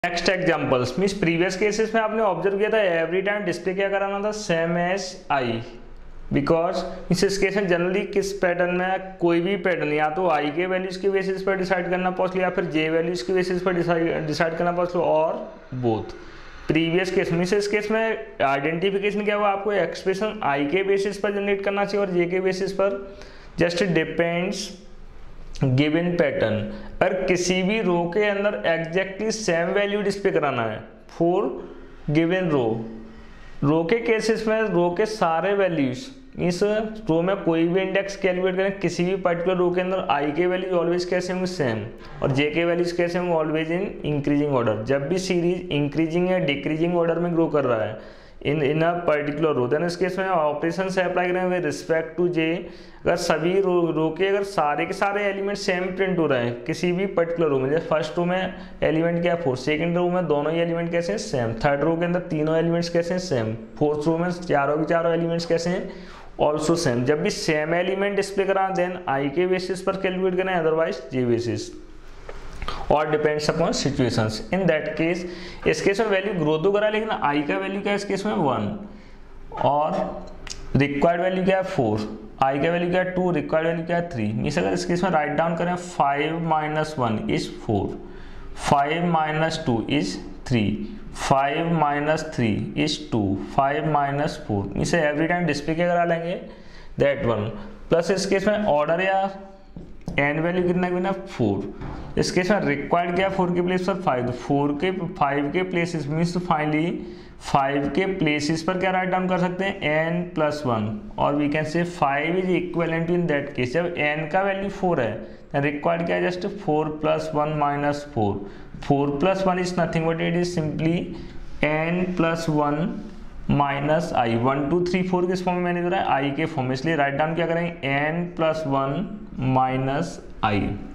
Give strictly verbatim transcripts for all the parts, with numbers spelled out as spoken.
Next examples means previous cases में आपने observe किया था एवरी टाइम डिस्प्ले क्या कराना था सेम एज आई, बिकॉज इस केस में जनरली किस पैटर्न में कोई भी पैटर्न या तो आई के वैल्यूज के बेसिस पर डिसाइड करना पॉसिबल या फिर जे वैल्यूज के बेसिस पर डिसाइड करना पॉसिबल और बोथ। प्रीवियस केस में इस केस में आइडेंटिफिकेशन क्या हुआ, आपको एक्सप्रेशन आई के बेसिस पर जनरेट करना चाहिए और जे के बेसिस पर। जस्ट डिपेंड्स गिवन पैटर्न, पर किसी भी रो के अंदर एग्जैक्टली सेम वैल्यू डिस्प्ले कराना है फॉर गिवन रो। रो के केसेस में रो के सारे वैल्यूज इस रो में कोई भी इंडेक्स कैलकुलेट करें, किसी भी पर्टिकुलर रो के अंदर आई के वैल्यूज ऑलवेज कैसे होंगे सेम और जे के वैल्यूज कैसे होंगे ऑलवेज इन इंक्रीजिंग ऑर्डर। जब भी सीरीज इंक्रीजिंग या डिक्रीजिंग ऑर्डर में ग्रो कर रहा है in in a particular row, then इस केस में ऑपरेशन से अप्लाई करें विद रिस्पेक्ट टू जे। अगर सभी रो रो के अगर सारे के सारे एलिमेंट सेम प्रिंट हो रहे हैं किसी भी पर्टिकुलर रो में, जैसे फर्स्ट रो में एलिमेंट क्या है फोर, सेकंड रो में दोनों ही एलिमेंट कैसे हैं सेम, थर्ड रो के अंदर तीनों एलिमेंट्स कैसे हैं सेम, फोर्थ रो में चारों के चारों एलिमेंट्स कैसे हैं ऑल्सो सेम। जब भी सेम एलिमेंट डिस्प्ले कराएं देन आई के बेसिस पर कैलकुलेट करें, अदरवाइज जे बेसिस और depends upon situations. In that case इस केस में वैल्यू ग्रो तो करा लेकिन आई का वैल्यू क्या है इस केस में वन और रिक्वायर्ड वैल्यू क्या है फोर, आई का वैल्यू क्या है टू, रिक्वायर्ड वैल्यू क्या है थ्री। मीन्स अगर इस केस में राइट डाउन करें five minus one is four, five minus two is three, five minus three is two, five minus four. इसे एवरी टाइम डिस्प्ले क्या करा लेंगे दैट वन। प्लस इस केस में ऑर्डर या एन वैल्यू कितना कितना फोर। इस केस में रिक्वायर्ड क्या फोर के प्लेस पर फाइव, फोर के फाइव के प्लेसेस मीन्स फाइनली फाइव के प्लेसेस पर क्या राइट डाउन कर सकते हैं एन प्लस वन और we can say five is equivalent to in that case. जब एन का वैल्यू फोर है रिक्वायर्ड क्या है just four plus one minus four, four plus one is nothing but it is simply N plus one minus I. One two three four किस form में मैंने दिया है आई के फॉर्म में, इसलिए राइट डाउन क्या करेंगे N plus one minus I.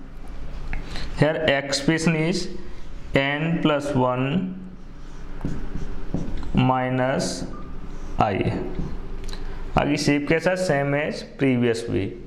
Here expression is N plus one minus I. आगे शेप कैसा सेम एज प्रीवियस वे।